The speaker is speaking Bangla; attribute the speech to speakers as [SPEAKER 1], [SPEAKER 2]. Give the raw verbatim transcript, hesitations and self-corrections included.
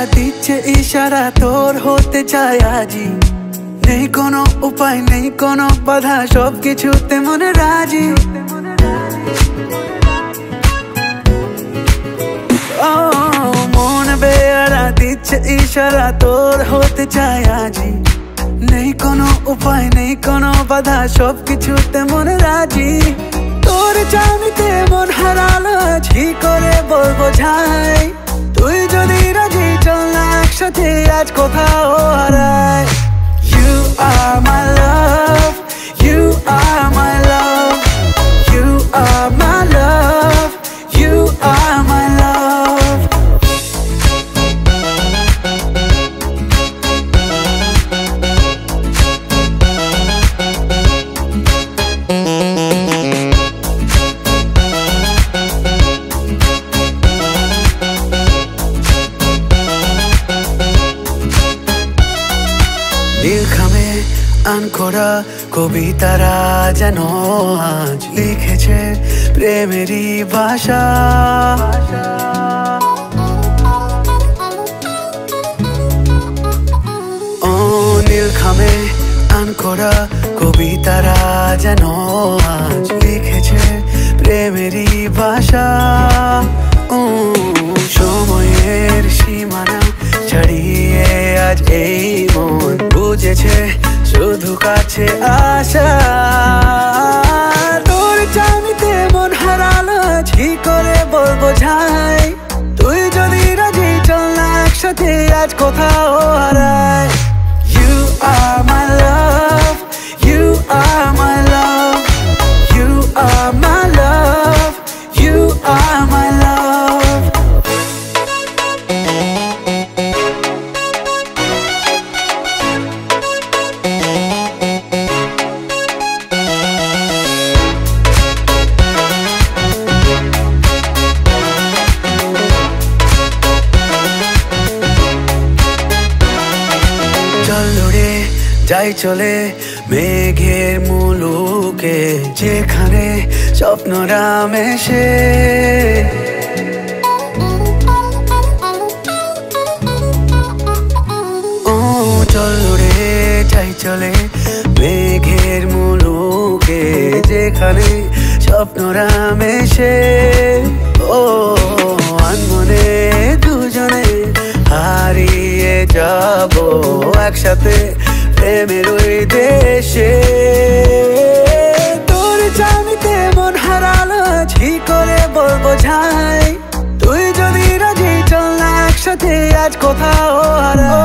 [SPEAKER 1] দিচ্ছে ইশারা তোর হতে চাই আজই। নেই কোনো উপায় নেই কোনো বাধা, সব কিছুতে মনে রাজি। ও মন বেয়ারা দিচ্ছে ইশারা তোর হতে চাই আজই। নেই কোনো উপায় নেই কোনো বাধা, সব কিছুতে মনে রাজি। তোর চাইতে মন হারালো কি করে বলবো ঝাই। তুই যদি রাজি চল না একসাথে আজ কোথাও হারাই। You are my love, you are my love, you are my love, you are my love. নীল খামে আন করা কবিতারা যেন আজ লিখেছে প্রেমেরই ভাষা। ও নীল খামে আন করা কবিতারা যেন আজ লিখেছে প্রেমেরই ভাষা। ও সময়ের সীমানা ছাড়িয়ে আজ এই মন বুঝেছে শুধু কাছে আসা। তোর চাইতে মন হারালো কি করে বলবো ঝাই। তুই যদি রাজি চল না একসাথে আজ কোথাও হারাই। You are my love, you are my love, you are my love, you are my love. চল উড়ে যাই চলে মেঘের মুলুকে, যেখানে স্বপ্নরা মেশে। ও চল উড়ে যাই চলে মেঘের মুলুকে, যেখানে স্বপ্নরা মেশে। ও আনমনে দুজনে হারিয়ে যাব একসাথে প্রেমের ওই দেশে। তোর চাইতে মন হারালো কি করে বলবো ঝাই। তুই যদি রাজি চল না একসাথে আজ কোথাও হারাই।